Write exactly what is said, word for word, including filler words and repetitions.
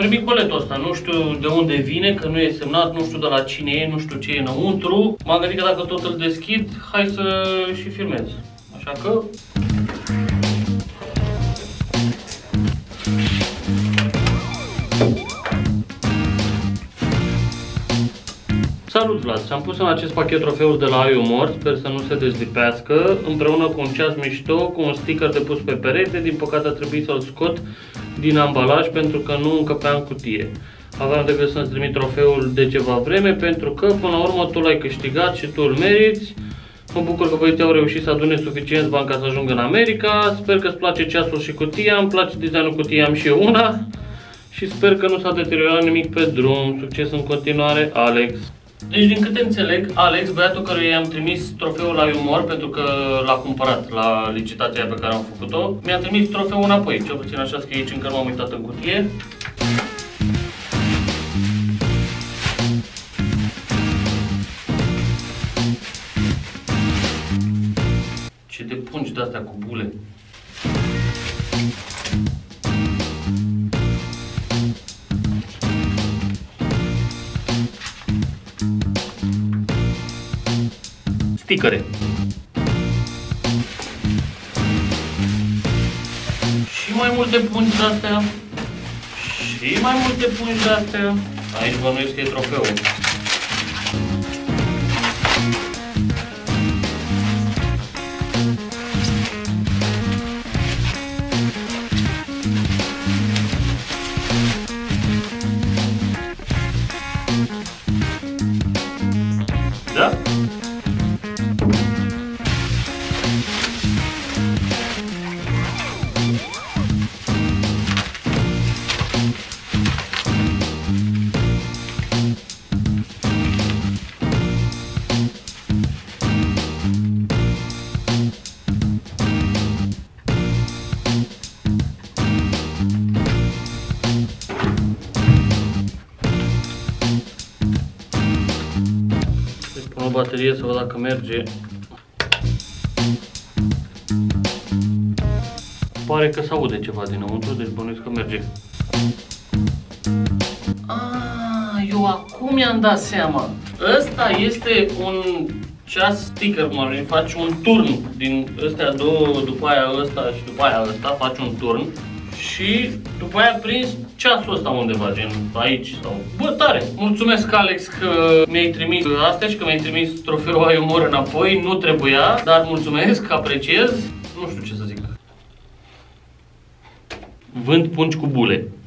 primit coletul ăsta, nu știu de unde vine, că nu e semnat, nu știu de la cine e, nu știu ce e înăuntru. M-am gândit că dacă tot îl deschid, hai să și filmez. Așa că... Salut Vlad, ți-am pus în acest pachet trofeul de la iUmor, sper să nu se dezlipească, împreună cu un ceas mișto, cu un sticker de pus pe perete. Din păcate a trebuit să-l scot din ambalaj pentru că nu încăpea în cutie. Aveam de gând să-ți trimit trofeul de ceva vreme pentru că până la urmă tu l-ai câștigat și tu îl meriți. Mă bucur că băieții au reușit să adune suficient bani ca să ajungă în America. Sper că îți place ceasul și cutia, îmi place designul cutiei, am și eu una. Și sper că nu s-a deteriorat nimic pe drum. Succes în continuare, Alex. Deci, din câte înțeleg, Alex, băiatul căruia i-am trimis trofeul la iUmor pentru că l-a cumpărat la licitația pe care am făcut-o, mi-a trimis trofeul înapoi, cel puțin așa scrie aici, încă nu m-am uitat în cutie. Ce de pungi de-astea cu bule. Sticăre. Și mai multe pungi de-astea. Și mai multe pungi de-astea. Aici bănuiesc că e trofeul. Da? Pun o baterie să văd dacă merge. Pare că se aude ceva dinăuntru, deci bănuiesc că merge. Ah, eu acum mi-am dat seama. Ăsta este un ceas sticker, cum ar veni, faci un turn din ăstea două, după aia ăsta și după aia ăsta, faci un turn. Și după aia prins ceasul ăsta undeva, gen aici sau... Bă, tare! Mulțumesc, Alex, că mi-ai trimis astea și că mi-ai trimis trofeul iUmor înapoi. Nu trebuia, dar mulțumesc, apreciez. Nu știu ce să zic. Vând pungi cu bule.